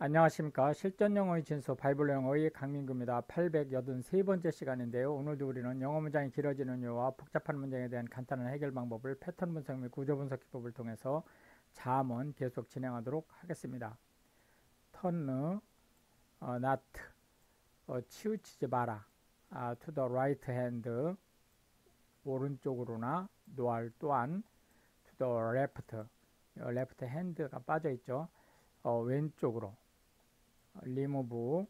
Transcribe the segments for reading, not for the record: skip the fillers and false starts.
안녕하십니까. 실전 영어의 진수 바이블 영어의 강민구입니다. 883번째 시간인데요. 오늘도 우리는 영어 문장이 길어지는 이유와 복잡한 문장에 대한 간단한 해결 방법을 패턴 분석 및 구조 분석 기법을 통해서 자문 계속 진행하도록 하겠습니다. turn, not, 치우치지 마라, to the right hand, 오른쪽으로나, 노알 또한, to the left, left hand가 빠져있죠. 왼쪽으로, remove,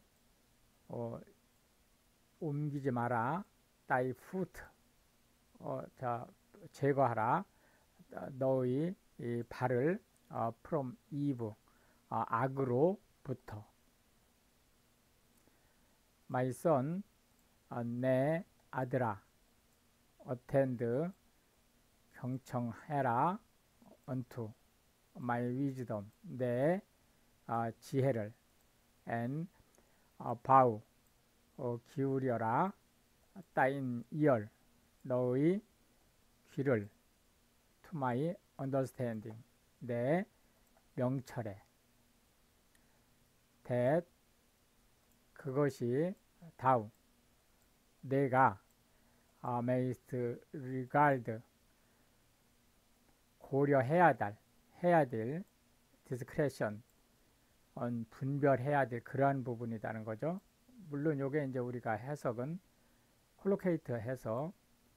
옮기지 마라. thy foot, 자, 제거하라. 너의 이 발을 from evil, 악으로부터. my son, 내 아들아. attend, 경청해라. unto my wisdom, 내 지혜를. and bow, 기울여라. thine ear, 너의 귀를. to my understanding, 내 명철에. that, 그것이. thou, 내가. mayst regard, 고려해야 될. discretion, 분별해야 될 그러한 부분이라는 거죠. 물론 요게 이제 우리가 해석은 콜로케이트 해서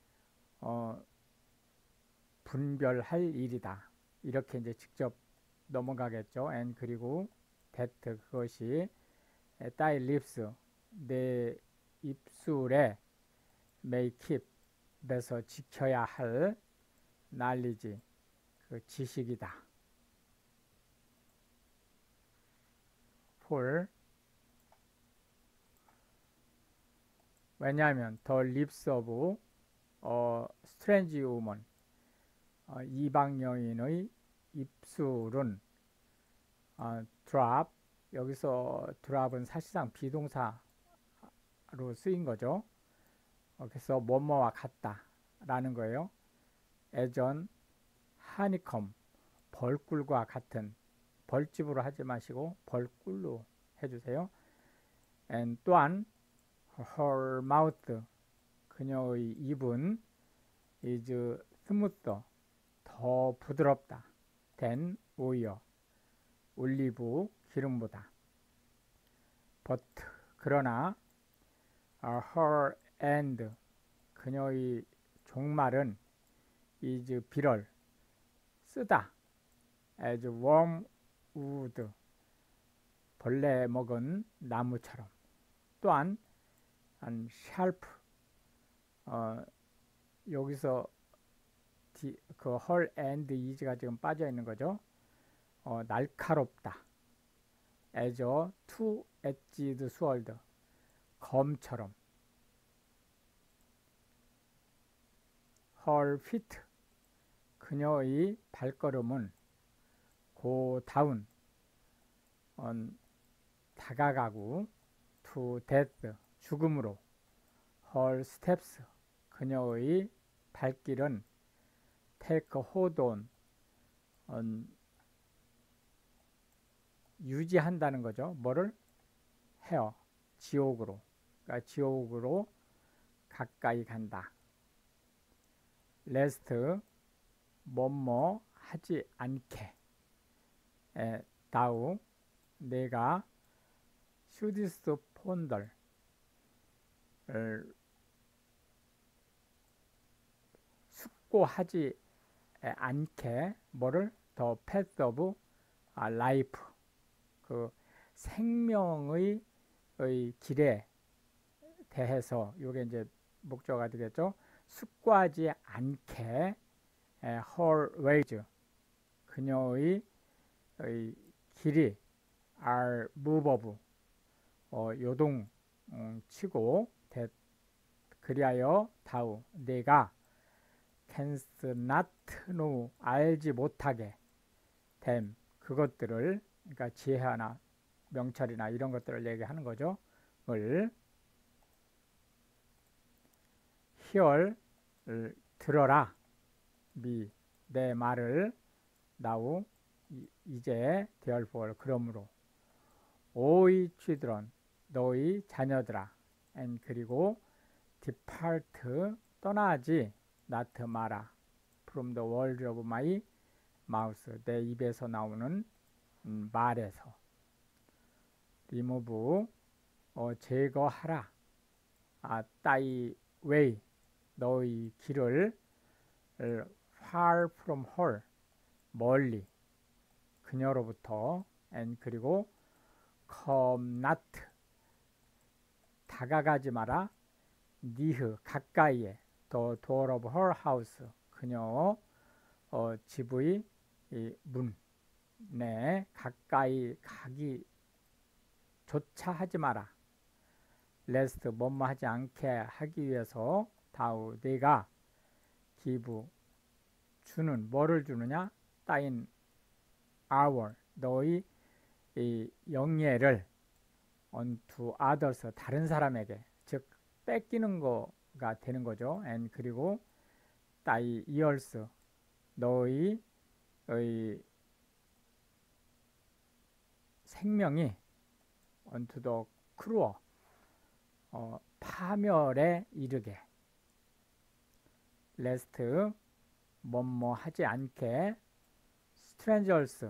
분별할 일이다, 이렇게 이제 직접 넘어가겠죠. and 그리고 that, 그것이. thy lips, 내 입술에. may keep, 에서 지켜야 할. knowledge, 그 지식이다. for, 왜냐하면 the lips of strange woman, 이방 여인의 입술은. drop, 여기서 drop은 사실상 비동사로 쓰인 거죠. 그래서 뭐뭐와 같다 라는 거예요. as an honeycomb, 벌꿀과 같은. 벌집으로 하지 마시고 벌꿀로 해주세요. and 또한 her mouth, 그녀의 입은. is smoother, 더 부드럽다. than oil, 올리브 기름보다. but, 그러나. her hand, 그녀의 종말은. is 비를, 쓰다. as warm wood, 벌레 먹은 나무처럼. 또한 sharp, 여기서 그 her and is가 지금 빠져 있는 거죠. 날카롭다. as a two-edged sword, 검처럼. her feet, 그녀의 발걸음은. go down, 다가가고. to death, 죽음으로. her steps, 그녀의 발길은. take hold on, 유지한다는 거죠. 뭐를? 해요. 지옥으로. 그러니까 지옥으로 가까이 간다. lest, 뭐뭐 하지 않게. thou, 내가. shouldst ponder, 숙고하지 않게. 뭐를? the path of life, 그 생명의 길에 대해서. 요게 이제 목적어가 되겠죠. 숙고하지 않게. her ways, 그녀의 길이. are movable, 요동치고. that, 그리하여 thou, 내가. canst not know, 알지 못하게. them, 그것들을. 그러니까 지혜나 명철이나 이런 것들을 얘기하는 거죠. 을 hear, 들어라. me, 내 말을. now, 이제. therefore, 그러므로. 오의 children, 너의 자녀들아. and 그리고 depart, 떠나지, not 마라. from the word of my mouth, 내 입에서 나오는 말에서. remove, 제거하라. thy way, 너의 길을. far from her, 멀리, 그녀로부터. and 그리고 come not, 다가가지 마라. near, 가까이에. the door of her house, 그녀 집의 문에 가까이 가기 조차 하지 마라. lest, 뭐뭐 하지 않게 하기 위해서. thou, 네가 give, 주는, 뭐를 주느냐. thine hour, 너의 영예를 unto others, 다른 사람에게, 즉 뺏기는 거가 되는 거죠. and 그리고 thy ears, 너의 생명이 unto the cruel, 파멸에 이르게. lest, 뭐뭐 하지 않게. strangers,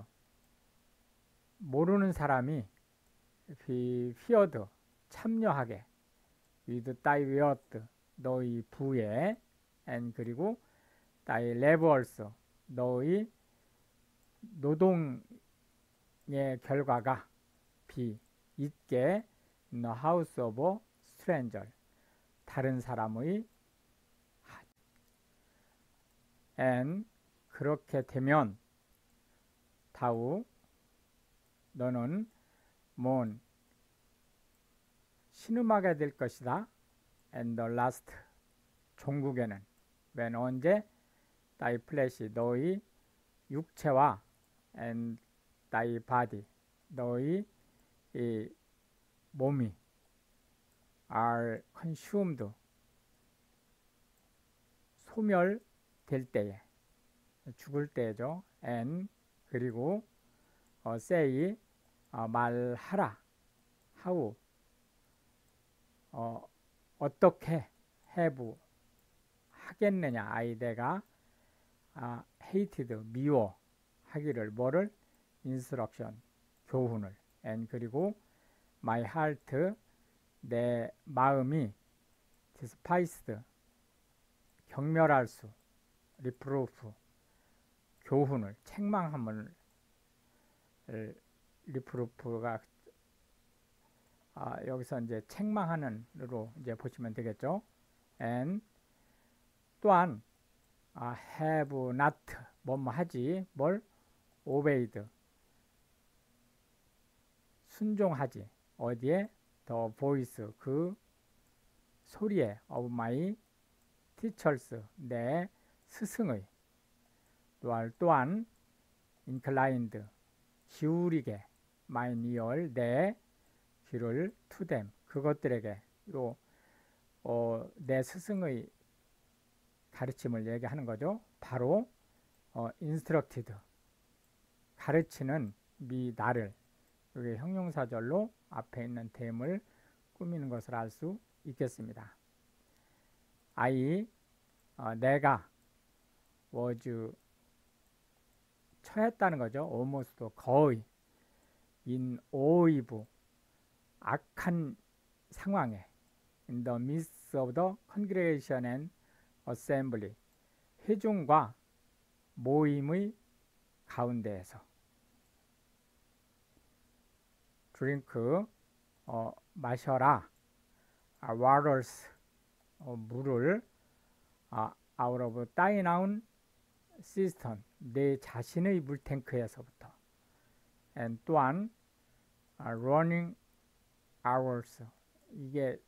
모르는 사람이 be feared, 참여하게. with thy wealth, 너의 부에. and 그리고 thy labors, 너의 노동의 결과가 be, 있게. in the house of a stranger, 다른 사람의. and 그렇게 되면 thou, 너는 mourn, 신음하게 될 것이다. and the last, 종국에는. when, 언제. thy flesh, 너의 육체와. and thy body, 너의 몸이. are consumed, 소멸될 때에, 죽을 때죠. and 그리고 say, 말하라. how, 어떻게. have, 하겠느냐. 내가 hated, 미워 하기를. 뭐를. instruction, 교훈을. and 그리고 my heart, 내 마음이. despised, 경멸할 수. reproof, 교훈을, 책망함을. reproof가 여기서 이제 책망하는으로 이제 보시면 되겠죠. and 또한 have not, 뭐뭐 하지, 뭘. obeyed, 순종하지. 어디에. the voice, 그 소리에. of my teachers, 내 스승의. 또한 inclined, 기울이게. mine ear, 내 귀를. to them, 그것들에게. 내 스승의 가르침을 얘기하는 거죠. 바로 instructed, 가르치는 me, 나를. 여기 형용사절로 앞에 있는 댐을 꾸미는 것을 알 수 있겠습니다. 내가 was, 처했다는 거죠. almost, 거의. in oive, 악한 상황에. in the midst of the congregation and assembly, 회중과 모임의 가운데에서. drink, 마셔라. waters, 물을. out of thine own cistern, 내 자신의 물탱크에서부터. and 또한 running hours, 이게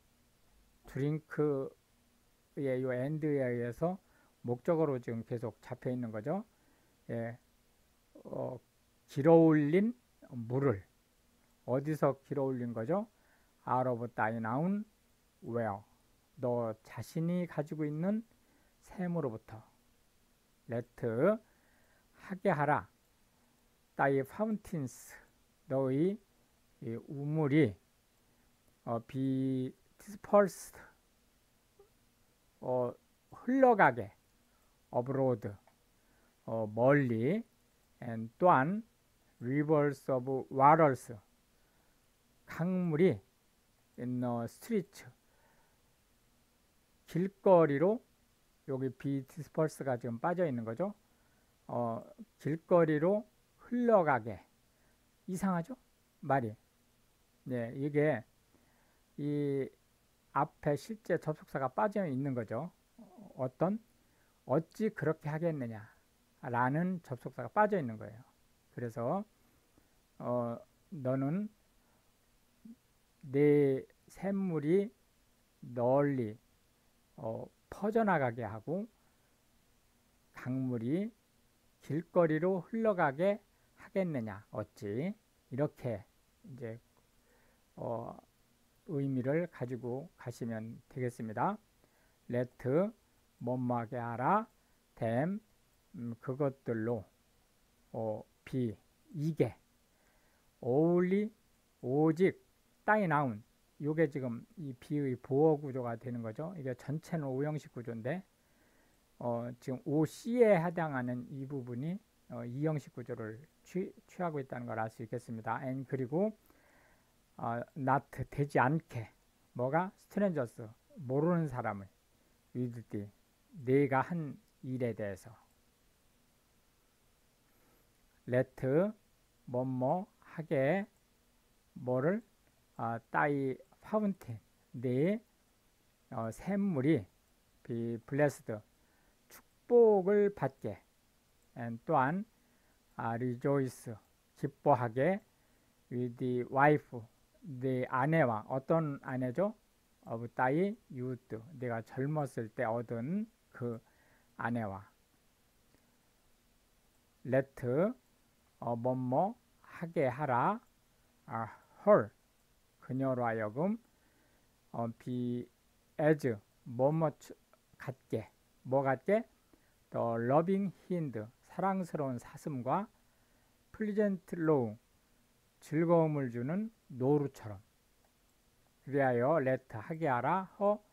drink의 요 end에 의해서 목적어로 지금 계속 잡혀 있는 거죠. 길어올린 물을. 어디서 길어올린 거죠? out of thine own well, 너 자신이 가지고 있는 샘으로부터. let, 하게 하라. thy fountains, 너의 이 우물이 be dispersed 흘러가게 abroad 멀리 and 또한 rivers of waters 강물이 in the streets 길거리로 여기 be dispersed가 지금 빠져 있는 거죠. 길거리로 흘러가게 이상하죠? 말이. 네, 이게 이 앞에 실제 접속사가 빠져 있는 거죠. 어찌 그렇게 하겠느냐 라는 접속사가 빠져 있는 거예요. 그래서 너는 내 샘물이 널리 퍼져나가게 하고 강물이 길거리로 흘러가게 하겠느냐 어찌 이렇게 이제 의미를 가지고 가시면 되겠습니다. let 뭐뭐하게 하라 them 그것들로 be 이게 only 오직 따위 나온 요게 지금 이 be의 보어 구조가 되는 거죠. 이게 전체는 오형식 구조인데 지금 OC에 해당하는 이 부분이 이형식 구조를 취하고 있다는 걸 알 수 있겠습니다. and 그리고 not 되지 않게 뭐가 strangers 모르는 사람을 with the 내가 한 일에 대해서 let 뭐뭐 하게 뭐를 따위 파운틴 내 샘물이 be blessed 축복을 받게 and 또한 rejoice 기뻐하게 with the wife 내 아내와 어떤 아내죠? of thy youth 내가 젊었을 때 얻은 그 아내와 let 뭐뭐 하게 하라 her 그녀로 하여금 be as 뭐뭐 같게 뭐 같게 the loving hand 사랑스러운 사슴과 pleasant roe 즐거움을 주는 노루처럼 그리하여 let 하게 하라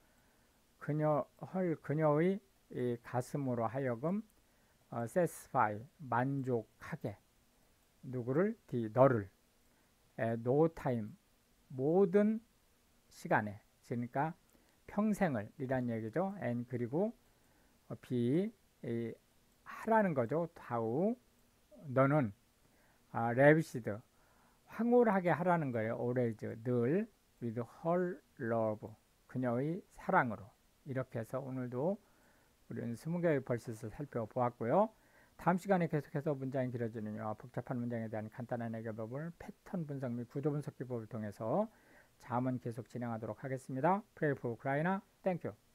그녀의 이 가슴으로 하여금 satisfy 만족하게 누구를 너를 no time 모든 시간에 그러니까 평생을 이란 얘기죠. and 그리고 be 하라는 거죠. 다우 너는 ravished 황홀하게 하라는 거예요. always 늘 with her love 그녀의 사랑으로 이렇게 해서 오늘도 우리는 20개의 벌스를 살펴보았고요. 다음 시간에 계속해서 문장이 길어지는 영화 복잡한 문장에 대한 간단한 해결법을 패턴 분석 및 구조 분석 기법을 통해서 자문 계속 진행하도록 하겠습니다. Pray for Ukraine. Thank you.